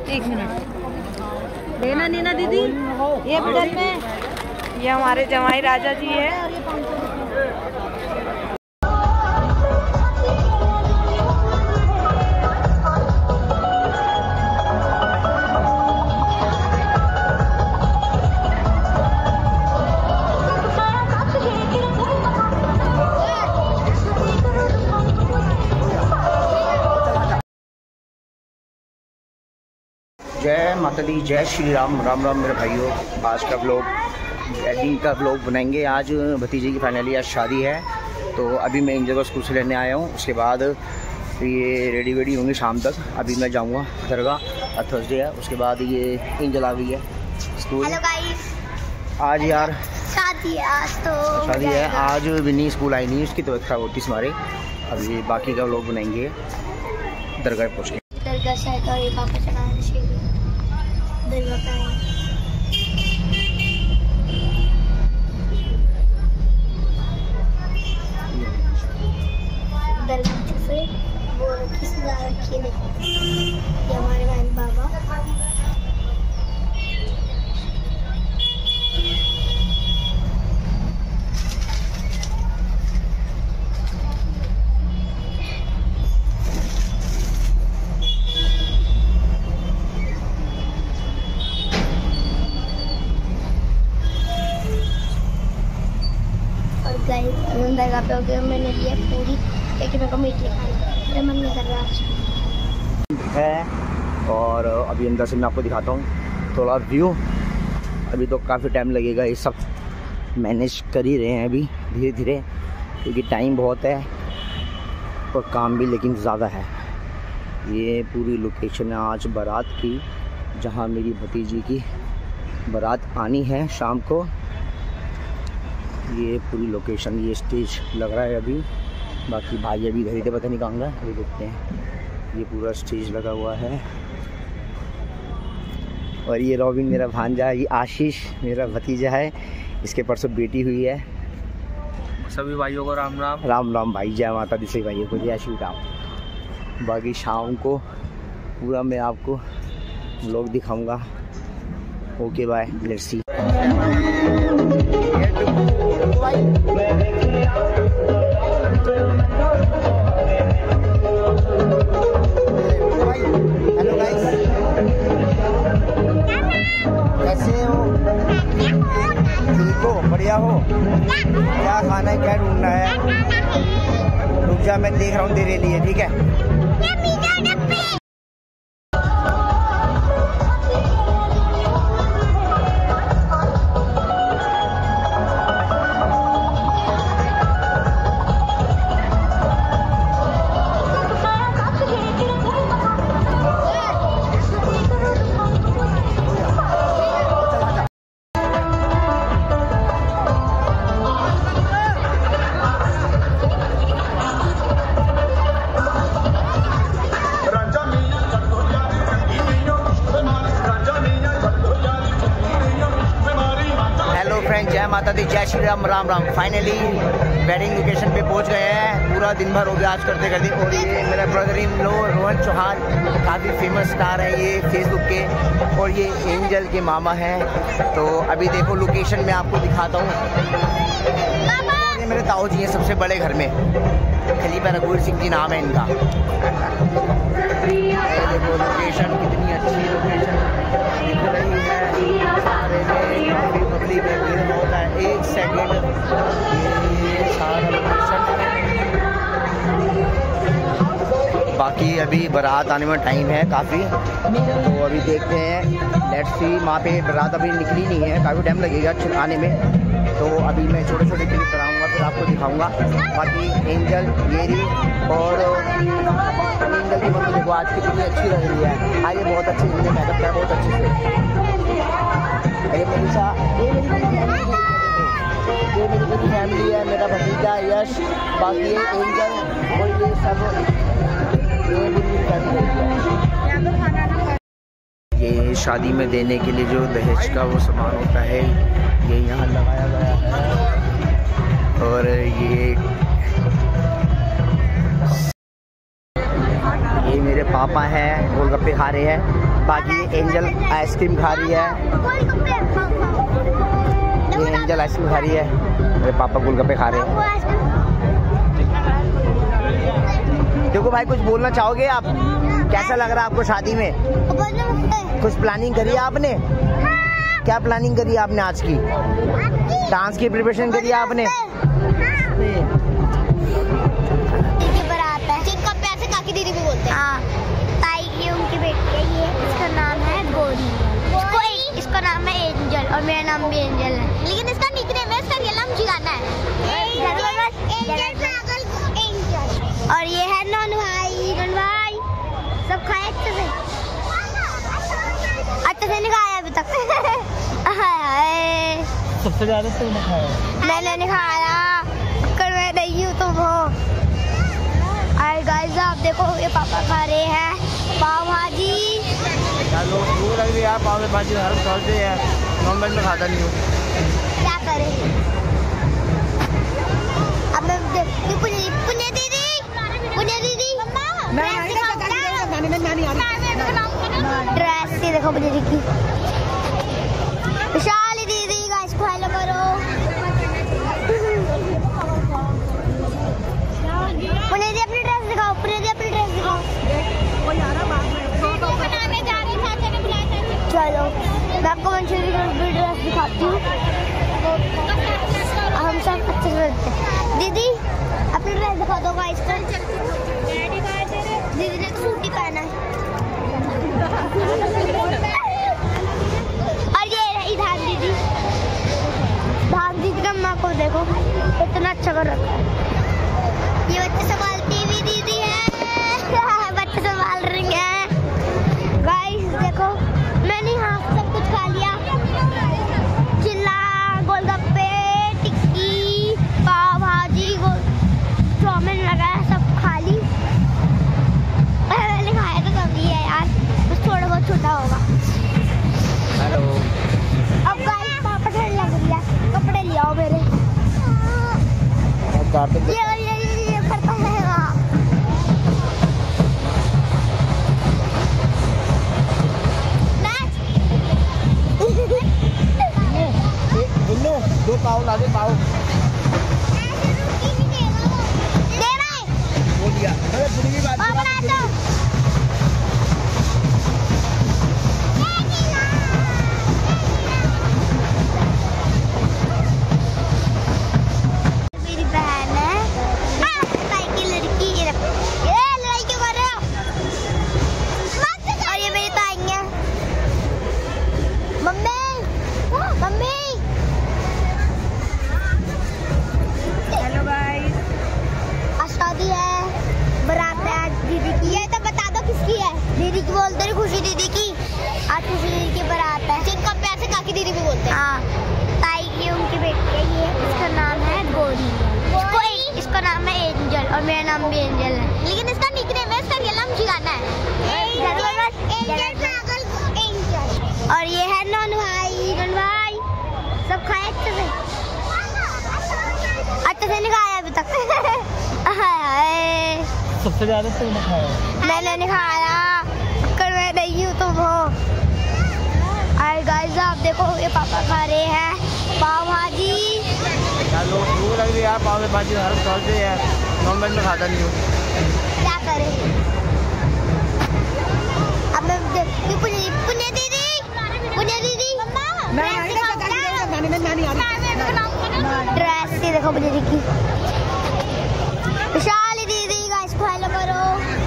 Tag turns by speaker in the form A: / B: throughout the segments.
A: एक मिनट लेना नीना दीदी, ये बगल में
B: ये हमारे जमाई राजा जी है।
C: जय माता दी, जय श्री राम। राम राम मेरे भाइयों। आज का व्लॉग वेडिंग का व्लॉग बनाएंगे। आज भतीजे की फाइनली आज शादी है, तो अभी मैं एंजल को स्कूल से लेने आया हूँ। उसके बाद ये रेडी वेडी होंगे शाम तक। अभी मैं जाऊँगा दरगाह, थर्सडे है। उसके बाद ये एंजल आ गई है स्कूल।
D: हेलो गाइस,
C: आज यार
D: शादी है, आज तो
C: शादी है। आज विनी स्कूल आई नहीं, उसकी तबीयत खराब होती हमारे। अभी बाकी का व्लॉग बनाएंगे दरगाह पहुँच के।
D: दरगाह से आएगा ये पापा चलाने दरगाह पे आए। दरगाह से वो किस रखी है, ये हमारे बहन बाबा। दरगाह पे हो गया, मैंने लिया पूरी, लेकिन मेरे को मीठी खानी, मेरा मन नहीं कर रहा आज
C: है। और अभी अंदर से मैं आपको दिखाता हूँ थोड़ा व्यू। अभी तो काफ़ी टाइम लगेगा, ये सब मैनेज कर ही रहे हैं अभी धीरे धीरे, क्योंकि टाइम बहुत है और काम भी लेकिन ज़्यादा है। ये पूरी लोकेशन है आज बारात की, जहाँ मेरी भतीजी की बारात आनी है शाम को। ये पूरी लोकेशन, ये स्टेज लग रहा है अभी। बाकी भाई अभी इधर ही थे, पता नहीं कहाँ गए, अभी देखते हैं। ये पूरा स्टेज लगा हुआ है। और ये रॉबिन मेरा भांजा, ये आशीष मेरा भतीजा है, इसके परसों बेटी हुई है।
E: सभी भाइयों को राम राम।
C: राम राम भाई, जय माता दी सभी भाइयों को जय श्री राम। बाकी शाम को पूरा मैं आपको व्लॉग दिखाऊंगा। Okay bye, let's see. Hello guys, कैसे हो? ठीक हो? बढ़िया हो? क्या खाना है, क्या ढूंढना है? रुक जा, मैं देख रहा हूँ तेरे लिए, ठीक है? जय माता दी, जय Shri Ram. Ram Ram. Finally wedding location पे पहुंच गए हैं। पूरा दिन भर हो गया आज करते करते। और ये मेरा brother in law Rohan Chauhan, काफ़ी फेमस स्टार है ये फेसबुक के, और ये एंजल के मामा हैं। तो अभी देखो लोकेशन में आपको दिखाता हूँ। ये मेरे ताऊ जी हैं सबसे बड़े घर में, खलीफा रघुवीर सिंह जी नाम है इनका। देखो लोकेशन, कितनी अच्छी लोकेशन दिख रही है। सारे में पब्लिक है, भीड़ होता है। एक सेकेंड, ये सारा लोकेशन। बाकी अभी बारात आने में टाइम है काफ़ी, तो अभी देखते हैं, लेट्स सी। वहाँ पे बारात अभी निकली नहीं है, काफ़ी टाइम लगेगा आने में। तो अभी मैं छोटे छोटे क्लिप कराऊंगा, फिर आपको दिखाऊंगा। बाकी एंजल मेरी और एंजल की मम्मी देखो आज कितनी अच्छी लग रही है। आज ये बहुत अच्छी मेकअप किया है, बहुत अच्छी से। अरे मनीषा, ये मेरी पूरी फैमिली है, मेरा भतीजा यश, बाकी ये एंजल और ये सब, ये मेरी फैमिली है। ये शादी में देने के लिए जो दहेज का वो सामान होता है, ये यहाँ लगाया गया है। और ये मेरे पापा हैं, गोलगप्पे खा रहे हैं। बाकी एंजल आइसक्रीम खा रही है, ये एंजल आइसक्रीम खा रही है, मेरे पापा गोलगप्पे खा रहे हैं। देखो भाई, कुछ बोलना चाहोगे आप? कैसा लग रहा है आपको शादी में? कुछ प्लानिंग करी है आपने? क्या प्लानिंग करी है आपने आज की? डांस की प्रिपरेशन करी है आपने?
D: बारात है जिनका प्यार से काकी दीदी भी बोलते हैं। हाँ, ताई की उनकी बेटी है ये, इसका नाम है गौरी, इसका नाम है एंजल और मेरा नाम भी एंजल है, लेकिन इसका निकनेम है, इसका रियल नाम जिगाना है। और ये है नॉन भाई, सब खाए अच्छे से नहीं खाया अभी तक।
C: सबसे ज्यादा तो नहीं खाया,
D: मैंने नहीं खाया, कर मैं नहीं हूँ तुम हो। अरे गाइस आप देखो, ये पापा खा रहे हैं पाव भाजी।
C: भूख लग रही है यार, पाव भाजी हर थर्सडे है, नॉनवेज में खाता नहीं हूँ,
D: क्या करें। अब मैं पुण्य दीदी ड्रेस से देखो मुझे दिखी। विशाली दीदी गाइस को हेलो करो। पुण्य दी अपनी ड्रेस दिखाओ, चलो मैं आपको मंचूरी की ड्रेस दिखाती हूँ। हम सब अच्छे से रहते हैं। दीदी अपनी ड्रेस दिखा दो गाइस को। दीदी ने सूट ही पहना है। और ये रही धान दीदी का माँ को देखो इतना अच्छा कर रखा है। ये बच्चे संभालती हुई दीदी है, बच्चे संभाल रही है। गाइस देखो, मैंने यहाँ सब कुछ खा लिया, चिल्ला, गोलगप्पे, टिक्की, पाव भाजी, चाउमीन वगैरह सब खा ली। मैंने खाया तो कभी है यार, बस थोड़ा बहुत छोटा होगा।
C: हेलो,
D: अब गाइस पापा ठंड लग रही है, कपड़े ले आओ मेरे। ये करता है वहाँ।
C: दो पाव ला दे, पाव वो दिया। अरे पूरी की बात
D: मेरी बहन है, ताई की लड़की। ये लड़ाई क्यों कर रहे हो? और ये मेरी ताई है। मम्मी
B: हेलो गाइस,
D: आज शादी है, बारात है आज दीदी की। ये तो बता दो किसकी है? दीदी की बोलते हैं, खुशी दीदी की। आज खुशी दीदी की बारात है, जिनका प्यार से काकी दीदी भी बोलते हैं। हाँ, ताई की उनकी बेटी है ये, इसका नाम है गौरी, इसका नाम है एंजल और मेरा नाम भी एंजल है, लेकिन इसका निकनेम है, इसका रियल नाम जिगाना है। और ये है नॉन भाई, सब खाए अच्छे से नहीं खाया अभी तक।
C: सबसे ज्यादा तो नहीं खाया,
D: मैंने नहीं खाया, कर मैं नहीं हूँ तुम हो। अरे गाइस आप देखो, ये पापा खा रहे हैं पाव भाजी।
C: भूख लग रही है यार, पाव भाजी हर थर्सडे है, नॉनवेज में खाता नहीं हूँ,
D: क्या करें। अब मैं पुण्य दीदी ड्रेस से देखो मुझे दिखी। विशाली दीदी गाइस को हेलो करो।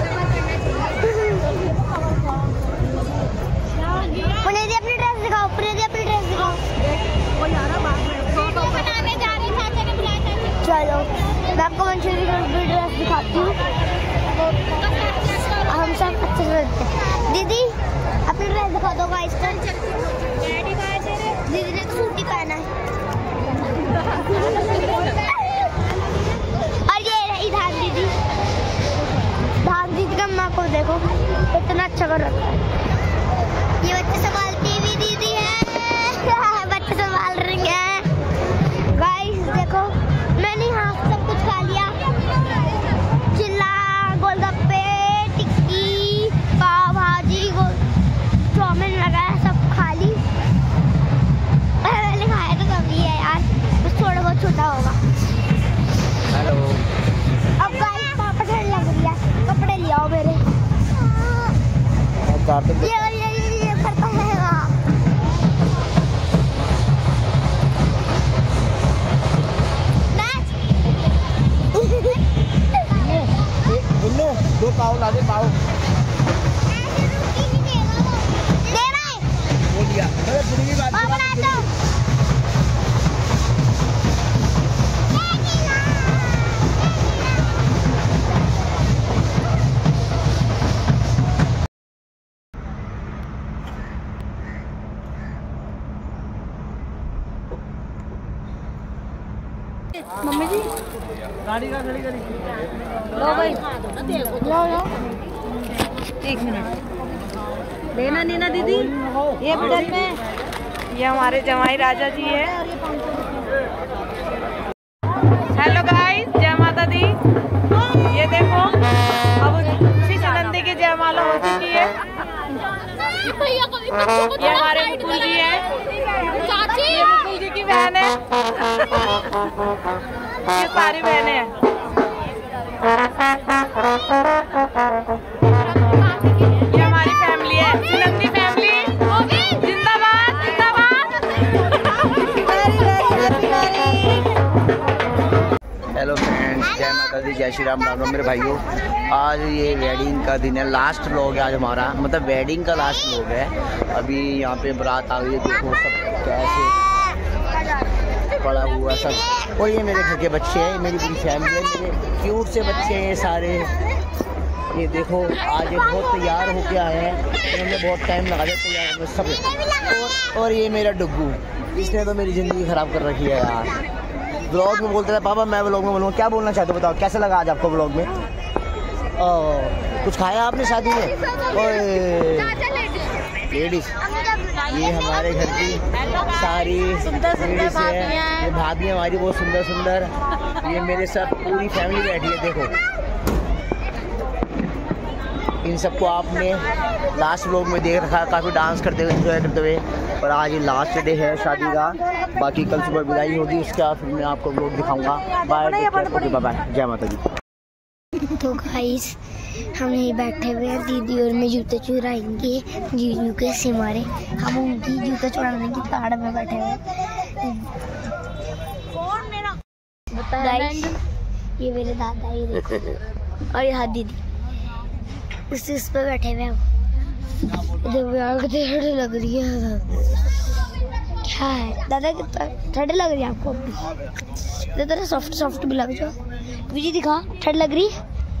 D: पुण्य दी अपनी ड्रेस दिखाओ, चलो मैं आपको मंचूरी की ड्रेस दिखाती हूँ। हम सब अच्छे से रहते हैं। दीदी अपनी ड्रेस दिखा दो गाइस को। दीदी ने सूट ही पहना है। और ये रही धान दीदी का माँ को देखो इतना अच्छा कर रखा है। ये बच्चे संभालती हुई दीदी है, बच्चे संभाल रही है। गाइस देखो, मैंने यहाँ सब कुछ खा लिया, चिल्ला, गोलगप्पे, टिक्की, पाव भाजी,
C: कार तक
D: ये करता है
C: दो पाव ला दे पाव वो दिया पूरी की बात
A: मम्मी जी
E: गाड़ी का खड़ी करी
A: लो भाई लो एक मिनट लेना नीना दीदी ये बगल में
B: ये हमारे जमाई राजा जी है। हेलो गाइस, जय माता दी। ये देखो अब श्री नंदी की जयमाला हो चुकी है। ये हमारे बुकुल जी है, ये बुकुल जी की बहन है, ये सारी बहनें हैं। ये हमारी फैमिली है, नंदी फैमिली जिंदाबाद जिंदाबाद।
C: हेलो फ्रेंड्स, जय माता दी, जय श्री राम, राम राम मेरे भाइयों। आज ये वेडिंग का दिन है, लास्ट व्लॉग है आज हमारा, मतलब वेडिंग का लास्ट व्लॉग है। अभी यहाँ पे बारात आ गई है, देखो सब कैसे पड़ा हुआ सब। और ये मेरे घर के बच्चे हैं, मेरी पूरी फैमिली है, मेरे क्यूट से बच्चे हैं ये सारे। ये देखो आज ये बहुत तैयार होके आए हैं, इन्होंने बहुत टाइम लगा दिया तैयार होने सब। और ये मेरा डुग्गू, इसने तो मेरी ज़िंदगी ख़राब कर रखी है यार। व्लॉग में बोलते थे पापा, मैं व्लॉग में बोलूँगा, क्या बोलना चाहते हो बताओ, कैसा लगा आज आपको व्लॉग में? कुछ खाया आपने शादी में? लेडीज, ये हमारे घर की सारी लेडीज है, ये भाभी हमारी बहुत सुंदर सुंदर। ये मेरे साथ पूरी फैमिली बैठी है, देखो। इन सबको आपने लास्ट व्लॉग में देख रखा है, काफ़ी डांस करते हुए, एंजॉय करते हुए। और आज ये लास्ट डे है शादी का, बाकी कल सुबह विदाई होगी, उसके बाद फिर मैं आपको व्लॉग दिखाऊंगा। बाय बाय, जय माता दी।
D: तो गाइस हम यहीं बैठे हुए हैं, दीदी और मैं जूते चुराएंगे जीजू के से मारे। हम उनकी जूते चुराने की ताड़ में बैठे हुए हैं। गाइस ये मेरे दादा, ये देखो, और यहाँ दीदी उस पे बैठे हुए हैं। देखो यार कितनी ठंड लग रही है। क्या है दादा, कितना ठंड लग रही है आपको? अभी तो सॉफ्ट सॉफ्ट भी लग जाओ। विजी दिखा, ठंड लग रही है।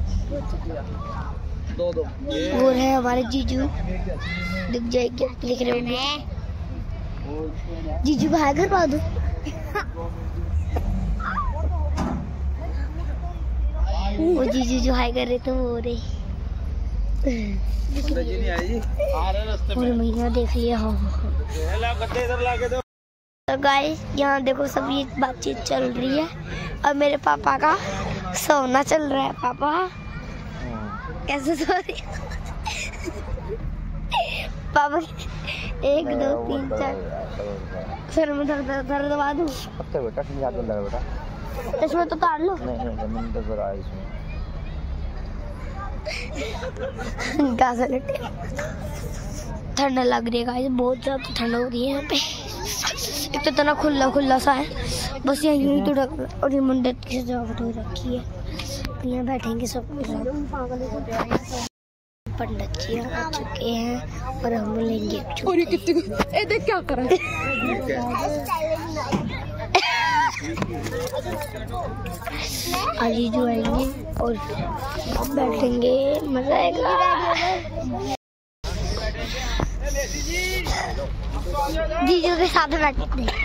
D: वो है हमारे जीजू, दिख जाएगी, लिख रहे होंगे जीजू को हाय करवा दो। वो जीजू जो हाय कर रहे थे वो रहे। और महीना देख लिया। हाँ तो गाइस यहाँ देखो सब ये बातचीत चल रही है और मेरे पापा का सोना चल रहा है। पापा कैसे सो रही? पापा 1 2 3 4 सर में दर्द दबा दूं? चश्मा तो उतार लो। ठंड लग रही है गाइस, बहुत ज्यादा ठंड हो रही है यहाँ पे। एक तो इतना खुला खुला सा है, बस यहीं तो और ये मंडप की सजावट हो रखी है। यहाँ बैठेंगे सब पंडित जी आ चुके हैं और हम लेंगे देख क्या कर अजी जो आएंगे और बैठेंगे, मजा आएगा। जीजू के साथ बैठते हैं।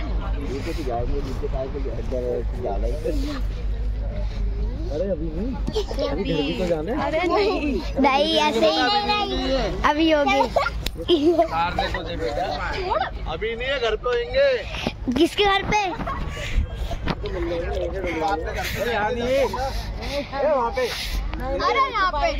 C: अरे अभी नहीं, अभी घर भी तो जाना है।
D: अरे नहीं ऐसे ही अभी होगी।
C: अभी नहीं है, घर पे होंगे।
D: किसके घर पे?
C: वहाँ पे।
D: अरे यहाँ पे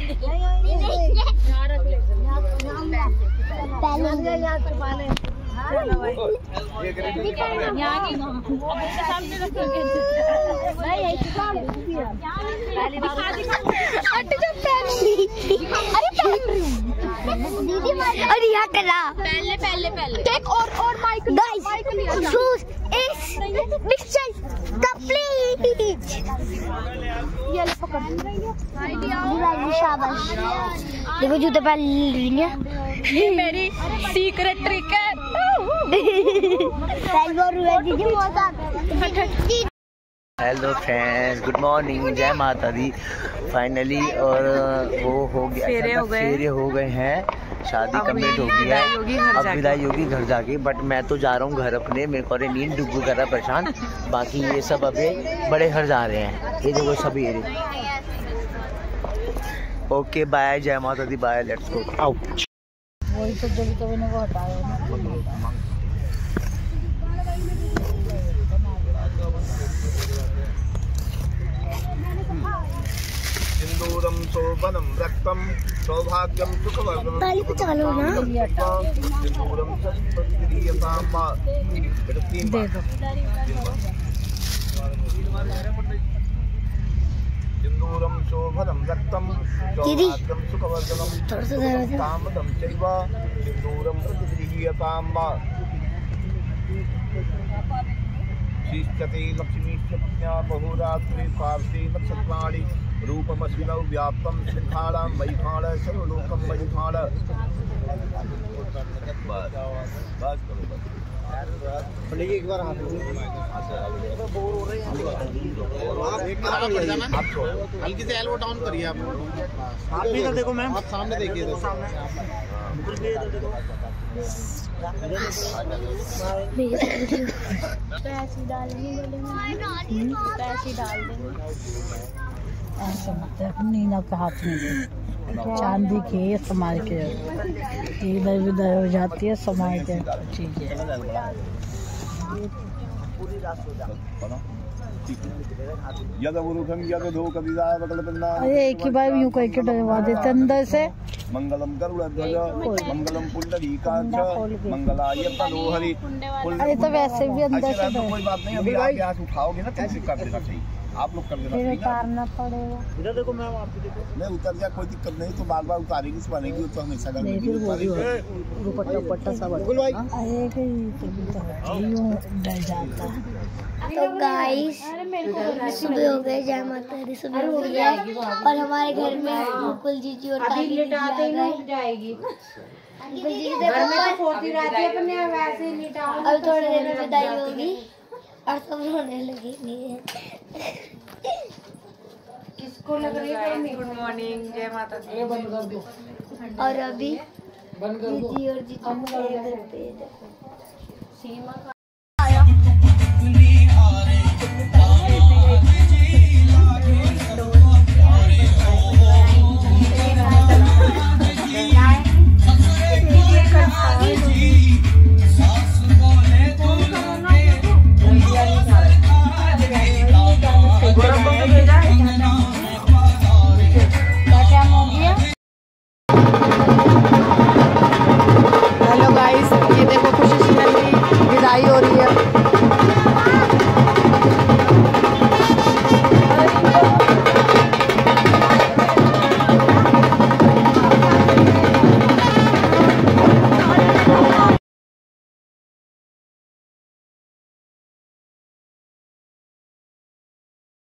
D: दीदी अरे यहाँ करा पहले टेक और mic guys shoes is mixture complete ये ले पकड़ शाबाश देखो जूते पहन रही है
B: ये मेरी सीक्रेट ट्रिक है।
C: हेलो फ्रेंड्स, गुड मॉर्निंग, जय माता दी। फाइनली और वो हो गया, फेरे हो गए हैं, शादी कंप्लीट हो गई है। अब विदाई होगी घर जाके। बट मैं तो जा रहा हूँ घर अपने, मेरे को नींद डुबू कर रहा परेशान। बाकी ये सब अभी बड़े घर जा रहे हैं, ये देखो सभी ये। ओके बाय, जय माता दी, बाय, लेट्स गो। आओ
A: वही तो जब कभी ने वो हटाया
E: सिंदूरम शोभनम रक्तम सौभाग्यम सुखवर्धनम
D: ताली पे चालो ना।
E: सिंदूरम सत्पतिरियताम
A: देखो
E: सिंदूरम शोभनम रक्तम सौभाग्यम सुखवर्धनम कामदम चैव सिंदूरम प्रतिगृह्यताम शीष्यते लक्ष्मीश्चपत्न्या बहुरात्रि पार्श्वे नक्षत्राणि रूपमस्मिनौ व्याप्तं शृंखालां वैखाण सर्वलोकं वैखाण। एक बार हल्की से एल्बो डाउन करिए आप इधर देखो मैम, आप सामने देखिए,
D: पैसे डाल देंगे
A: ऐसा मत है, नीना के हाथ में दे, चांदी के समाज के इधर उधर हो जाती है समाज के चीजें। अरे एक ही बार यूं करके डरवा देते अंदर से।
E: मंगलम गरुड़ध्वज मंगलम पुंडरीकाक्ष मंगलाय तनोहरि।
A: अरे तो वैसे भी अंदर से
E: कोई बात नहीं, अभी आप यहाँ से उठाओगे ना कैसे कर देना चाहिए, आप लोग कर देना चाहिए।
A: उतारना पड़ेगा।
E: इधर देखो मैम, आप देखो नहीं उतर जा, कोई दिक्कत नहीं, तो बार बार उतारेगी इस बनेगी तो हमेशा घर में
A: दुपट्टा सब डर जाता है।
D: तो गाइस सुबह हो गए, जय माता दी, सुबह हो गई है और हमारे घर में मुकुल जीजी और काकी दीदी आ गए। मुकुल जी अब थोड़ी देर में विदाई होगी और सब रोने लगेंगे।
B: किसको लग रही है? गुड मॉर्निंग, जय माता दी।
D: और अभी दीदी और जीजी सीमा